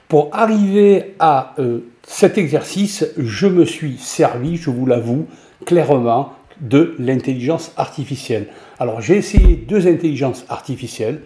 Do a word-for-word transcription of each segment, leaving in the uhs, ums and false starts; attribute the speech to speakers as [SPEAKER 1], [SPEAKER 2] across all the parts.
[SPEAKER 1] Pour arriver à euh, cet exercice, je me suis servi, je vous l'avoue, clairement, de l'intelligence artificielle. Alors j'ai essayé deux intelligences artificielles.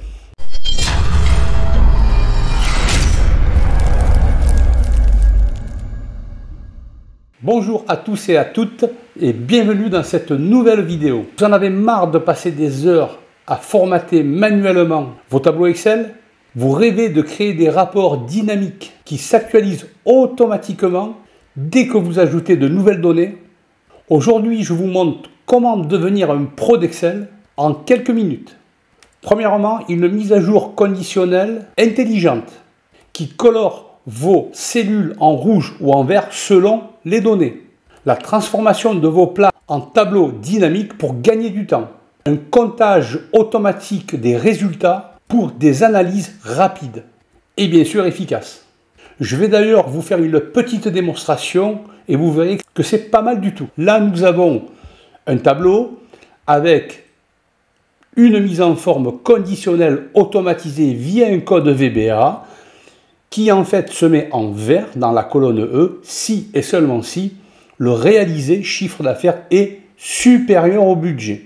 [SPEAKER 1] Bonjour à tous et à toutes et bienvenue dans cette nouvelle vidéo. Vous en avez marre de passer des heures à formater manuellement vos tableaux Excel? Vous rêvez de créer des rapports dynamiques qui s'actualisent automatiquement dès que vous ajoutez de nouvelles données? Aujourd'hui, je vous montre comment devenir un pro d'Excel en quelques minutes. Premièrement, une mise à jour conditionnelle intelligente qui colore vos cellules en rouge ou en vert selon les données. La transformation de vos plats en tableaux dynamiques pour gagner du temps. Un comptage automatique des résultats pour des analyses rapides et bien sûr efficaces. Je vais d'ailleurs vous faire une petite démonstration et vous verrez que c'est pas mal du tout. Là, nous avons un tableau avec une mise en forme conditionnelle automatisée via un code V B A qui en fait se met en vert dans la colonne E si et seulement si le réalisé chiffre d'affaires est supérieur au budget.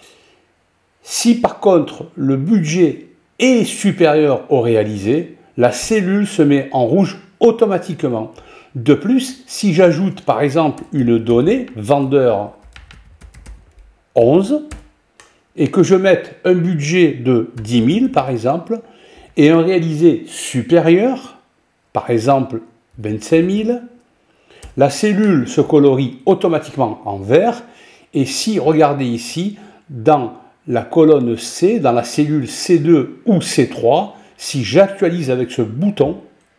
[SPEAKER 1] Si par contre le budget est supérieur au réalisé, la cellule se met en rouge automatiquement. De plus, si j'ajoute par exemple une donnée, vendeur onze, et que je mette un budget de dix mille par exemple, et un réalisé supérieur, par exemple vingt-cinq mille, la cellule se colorie automatiquement en vert. Et si, regardez ici, dans la colonne C, dans la cellule C deux ou C trois, si j'actualise avec ce bouton,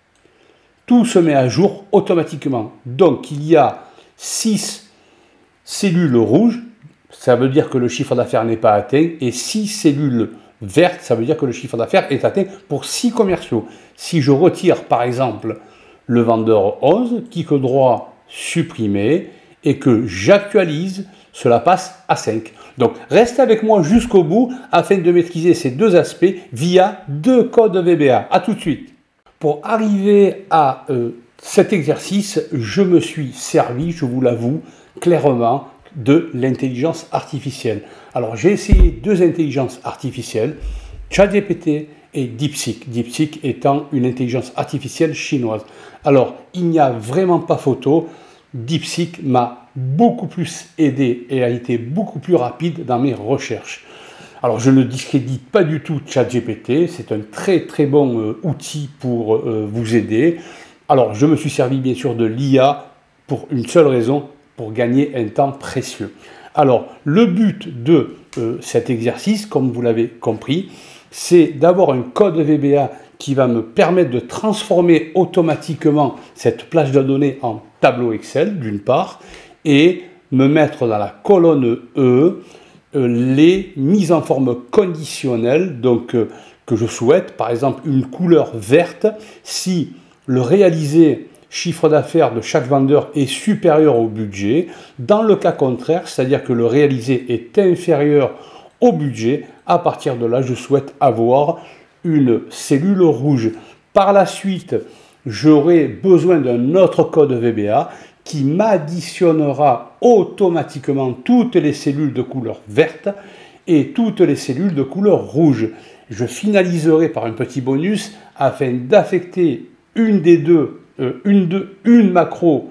[SPEAKER 1] tout se met à jour automatiquement. Donc il y a six cellules rouges, ça veut dire que le chiffre d'affaires n'est pas atteint, et six cellules verte, ça veut dire que le chiffre d'affaires est atteint pour six commerciaux. Si je retire par exemple le vendeur onze, clic droit, supprimer, et que j'actualise, cela passe à cinq. Donc restez avec moi jusqu'au bout afin de maîtriser ces deux aspects via deux codes V B A. A tout de suite. Pour arriver à euh, cet exercice, je me suis servi, je vous l'avoue, clairement, de l'intelligence artificielle. Alors j'ai essayé deux intelligences artificielles, ChatGPT et DeepSeek, DeepSeek étant une intelligence artificielle chinoise. Alors il n'y a vraiment pas photo, DeepSeek m'a beaucoup plus aidé et a été beaucoup plus rapide dans mes recherches. Alors je ne discrédite pas du tout ChatGPT, c'est un très très bon euh, outil pour euh, vous aider. Alors je me suis servi bien sûr de l'I A pour une seule raison, pour gagner un temps précieux. Alors, le but de euh, cet exercice, comme vous l'avez compris, c'est d'avoir un code V B A qui va me permettre de transformer automatiquement cette plage de données en tableau Excel, d'une part, et me mettre dans la colonne E euh, les mises en forme conditionnelles, donc euh, que je souhaite, par exemple une couleur verte, si le réalisé chiffre d'affaires de chaque vendeur est supérieur au budget. Dans le cas contraire, c'est-à-dire que le réalisé est inférieur au budget, à partir de là, je souhaite avoir une cellule rouge. Par la suite, j'aurai besoin d'un autre code V B A qui m'additionnera automatiquement toutes les cellules de couleur verte et toutes les cellules de couleur rouge. Je finaliserai par un petit bonus afin d'affecter une des deux Euh, une, de, une macro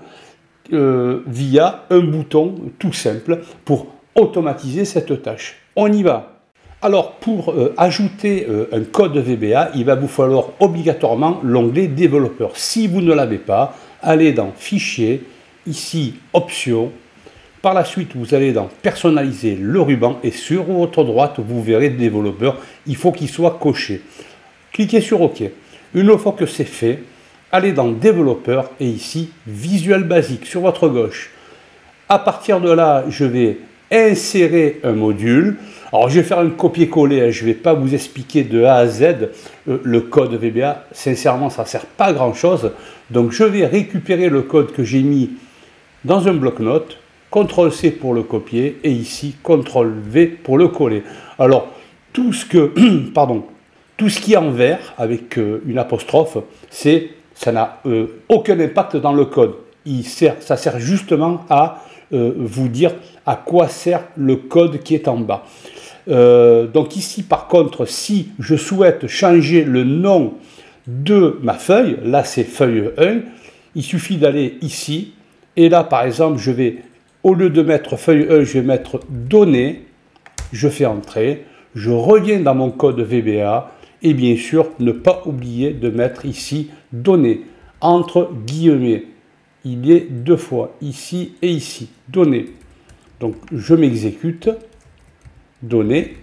[SPEAKER 1] euh, via un bouton tout simple pour automatiser cette tâche. On y va. Alors pour euh, ajouter euh, un code V B A, il va vous falloir obligatoirement l'onglet développeur. Si vous ne l'avez pas, allez dans Fichier, ici Options. Par la suite, vous allez dans Personnaliser le ruban et sur votre droite, vous verrez développeur. Il faut qu'il soit coché. Cliquez sur OK. Une fois que c'est fait, allez dans Développeur et ici Visuel Basique sur votre gauche. À partir de là, je vais insérer un module. Alors je vais faire un copier-coller, je ne vais pas vous expliquer de A à Z euh, le code V B A. Sincèrement, ça ne sert pas à grand chose. Donc je vais récupérer le code que j'ai mis dans un bloc-notes, contrôle C pour le copier et ici contrôle V pour le coller. Alors tout ce que, pardon, tout ce qui est en vert avec euh, une apostrophe, c'est ça n'a euh, aucun impact dans le code. Il sert, ça sert justement à euh, vous dire à quoi sert le code qui est en bas. Euh, donc ici, par contre, si je souhaite changer le nom de ma feuille, là c'est feuille un, il suffit d'aller ici, et là par exemple, je vais, au lieu de mettre feuille un, je vais mettre données, je fais entrer, je reviens dans mon code V B A, et bien sûr, ne pas oublier de mettre ici données, entre guillemets. Il y est deux fois, ici et ici, données. Donc je m'exécute, données.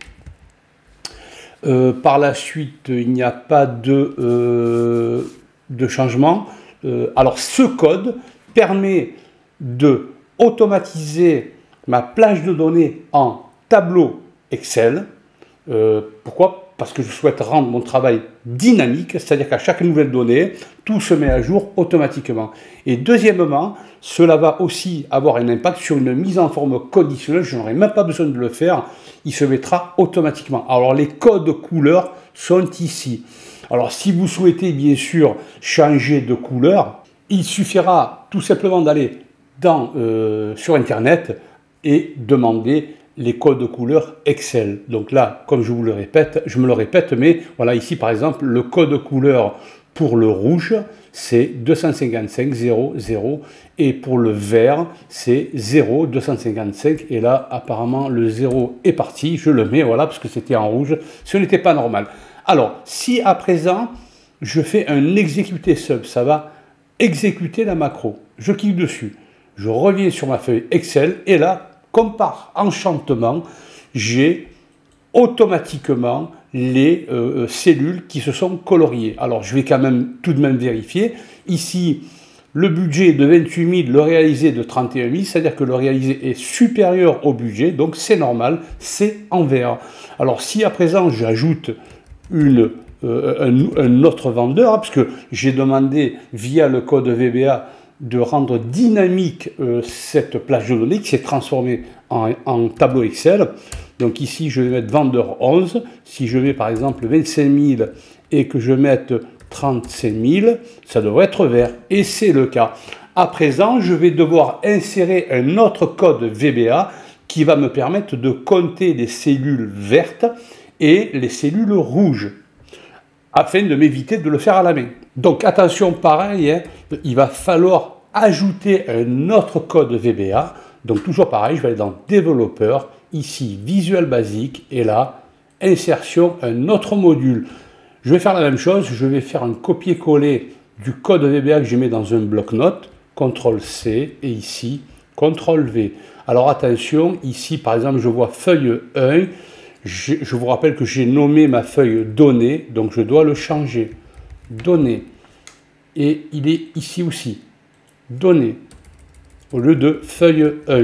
[SPEAKER 1] Euh, par la suite, il n'y a pas de, euh, de changement. Euh, alors ce code permet de automatiser ma plage de données en tableau Excel. Euh, pourquoi? Parce que je souhaite rendre mon travail dynamique, c'est-à-dire qu'à chaque nouvelle donnée, tout se met à jour automatiquement. Et deuxièmement, cela va aussi avoir un impact sur une mise en forme conditionnelle, je n'aurai même pas besoin de le faire, il se mettra automatiquement. Alors les codes couleurs sont ici. Alors si vous souhaitez bien sûr changer de couleur, il suffira tout simplement d'aller dans, euh, sur Internet et demander les codes de couleur Excel. Donc là, comme je vous le répète, je me le répète, mais voilà, ici par exemple, le code couleur pour le rouge, c'est deux cent cinquante-cinq zéro zéro, et pour le vert, c'est zéro deux cent cinquante-cinq, et là, apparemment, le zéro est parti, je le mets, voilà, parce que c'était en rouge, ce n'était pas normal. Alors, si à présent, je fais un exécuter sub, ça va exécuter la macro, je clique dessus, je reviens sur ma feuille Excel, et là, comme par enchantement, j'ai automatiquement les euh, cellules qui se sont coloriées. Alors, je vais quand même tout de même vérifier. Ici, le budget est de vingt-huit mille, le réalisé de trente et un mille, c'est-à-dire que le réalisé est supérieur au budget, donc c'est normal, c'est en vert. Alors, si à présent, j'ajoute une, euh, un, un autre vendeur, parce que j'ai demandé via le code V B A de rendre dynamique euh, cette plage de données qui s'est transformée en, en tableau Excel. Donc ici, je vais mettre vendeur onze. Si je mets par exemple vingt-cinq mille et que je mette trente-cinq mille, ça devrait être vert. Et c'est le cas. À présent, je vais devoir insérer un autre code V B A qui va me permettre de compter les cellules vertes et les cellules rouges, afin de m'éviter de le faire à la main. Donc attention, pareil, hein, il va falloir ajouter un autre code V B A. Donc toujours pareil, je vais aller dans développeur, ici Visual Basic, et là, insertion, un autre module. Je vais faire la même chose, je vais faire un copier-coller du code V B A que j'ai mis dans un bloc-notes, contrôle C, et ici, contrôle V. Alors attention, ici par exemple, je vois feuille un, je, je vous rappelle que j'ai nommé ma feuille données, donc je dois le changer. Données. Et il est ici aussi. Données. Au lieu de feuille un.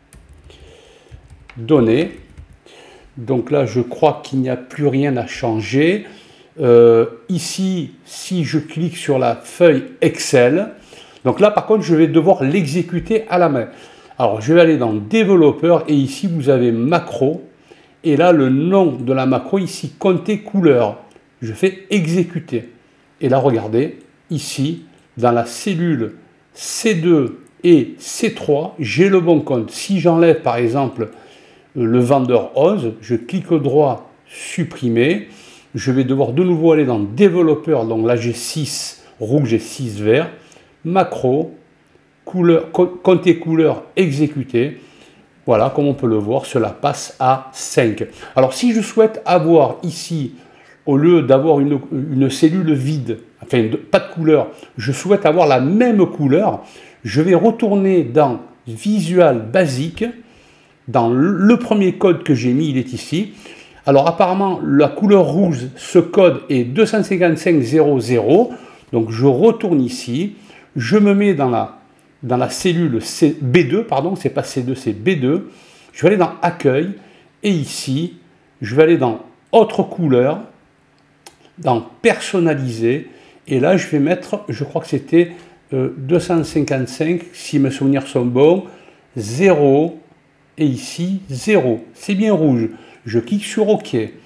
[SPEAKER 1] Données. Donc là, je crois qu'il n'y a plus rien à changer. Euh, ici, si je clique sur la feuille Excel, donc là, par contre, je vais devoir l'exécuter à la main. Alors, je vais aller dans développeur et ici, vous avez macro. Et là, le nom de la macro, ici, compter couleur. Je fais exécuter. Et là, regardez, ici, dans la cellule C deux et C trois, j'ai le bon compte. Si j'enlève, par exemple, le vendeur onze, je clique droit, supprimer. Je vais devoir de nouveau aller dans développeur. Donc là, j'ai six rouge et six vert. Macro, couleur, compter couleur, exécuter. Voilà, comme on peut le voir, cela passe à cinq. Alors, si je souhaite avoir ici, au lieu d'avoir une, une cellule vide, enfin, de, pas de couleur, je souhaite avoir la même couleur, je vais retourner dans Visual Basic, dans le premier code que j'ai mis, il est ici. Alors, apparemment, la couleur rouge, ce code est deux cent cinquante-cinq zéro zéro, donc je retourne ici, je me mets dans la dans la cellule C, B deux, pardon, c'est pas C deux, c'est B deux. Je vais aller dans Accueil, et ici, je vais aller dans Autre couleur, dans Personnaliser, et là, je vais mettre, je crois que c'était euh, deux cent cinquante-cinq, si mes souvenirs sont bons, zéro, et ici, zéro. C'est bien rouge. Je clique sur OK.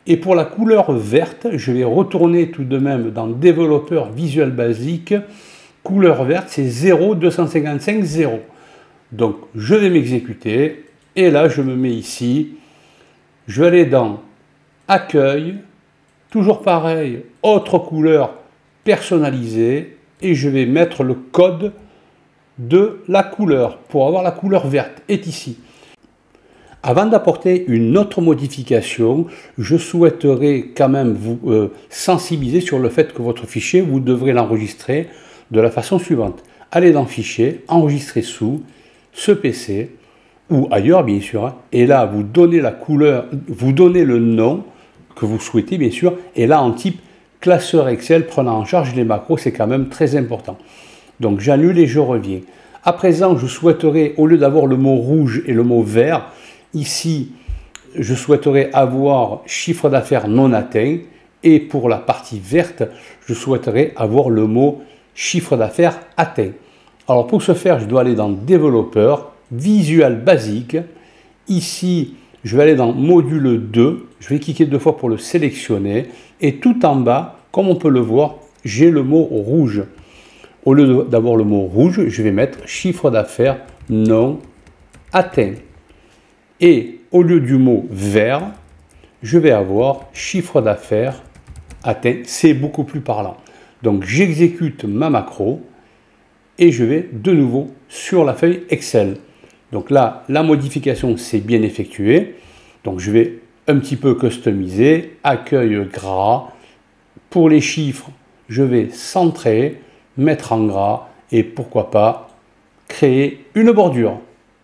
[SPEAKER 1] Et pour la couleur verte, je vais retourner tout de même dans développeur Visual Basic. Couleur verte, c'est zéro deux cent cinquante-cinq zéro. Donc je vais m'exécuter et là je me mets ici. Je vais aller dans Accueil, toujours pareil, autre couleur personnalisée et je vais mettre le code de la couleur pour avoir la couleur verte est ici. Avant d'apporter une autre modification, je souhaiterais quand même vous euh, sensibiliser sur le fait que votre fichier, vous devrez l'enregistrer de la façon suivante. Allez dans Fichier, Enregistrer sous, ce P C, ou ailleurs bien sûr, hein, et là vous donnez la couleur, vous donnez le nom que vous souhaitez bien sûr, et là en type classeur Excel prenant en charge les macros, c'est quand même très important. Donc j'annule et je reviens. À présent, je souhaiterais, au lieu d'avoir le mot rouge et le mot vert, ici, je souhaiterais avoir chiffre d'affaires non atteint, et pour la partie verte, je souhaiterais avoir le mot chiffre d'affaires atteint. Alors pour ce faire, je dois aller dans Développeur, Visual Basic. Ici, je vais aller dans Module deux. Je vais cliquer deux fois pour le sélectionner. Et tout en bas, comme on peut le voir, j'ai le mot rouge. Au lieu d'avoir le mot rouge, je vais mettre chiffre d'affaires non atteint. Et au lieu du mot vert, je vais avoir chiffre d'affaires atteint. C'est beaucoup plus parlant. Donc j'exécute ma macro et je vais de nouveau sur la feuille Excel. Donc là, la modification s'est bien effectuée. Donc je vais un petit peu customiser, accueil gras. Pour les chiffres, je vais centrer, mettre en gras et pourquoi pas créer une bordure.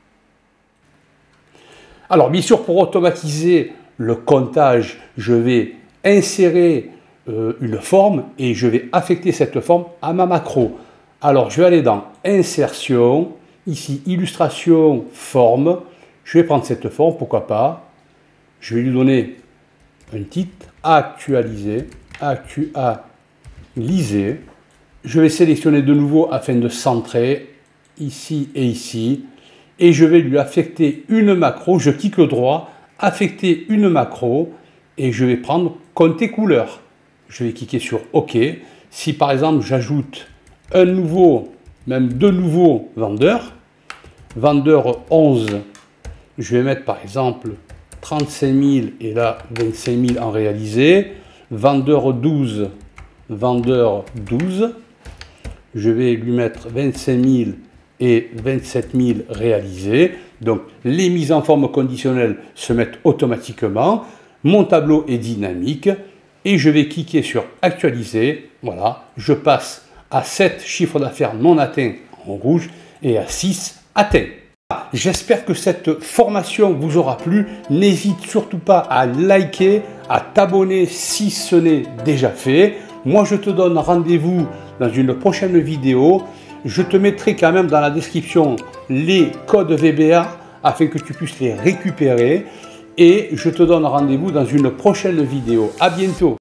[SPEAKER 1] Alors bien sûr, pour automatiser le comptage, je vais insérer euh, une forme et je vais affecter cette forme à ma macro. Alors je vais aller dans Insertion, ici Illustration, Forme. Je vais prendre cette forme, pourquoi pas. Je vais lui donner un titre, Actualiser, Actualiser. Je vais sélectionner de nouveau afin de centrer, ici et ici. Et je vais lui affecter une macro, je clique droit, affecter une macro, et je vais prendre compter couleur. Je vais cliquer sur OK. Si par exemple j'ajoute un nouveau, même deux nouveaux vendeurs, vendeur onze, je vais mettre par exemple trente-cinq mille et là vingt-cinq mille en réalisé, vendeur douze, vendeur douze, je vais lui mettre vingt-cinq mille et vingt-sept mille réalisés. Donc les mises en forme conditionnelles se mettent automatiquement. Mon tableau est dynamique et je vais cliquer sur Actualiser. Voilà, je passe à sept chiffres d'affaires non atteints en rouge et à six atteints. J'espère que cette formation vous aura plu. N'hésite surtout pas à liker, à t'abonner si ce n'est déjà fait. Moi, je te donne rendez-vous dans une prochaine vidéo. Je te mettrai quand même dans la description les codes V B A afin que tu puisses les récupérer. Et je te donne rendez-vous dans une prochaine vidéo. À bientôt!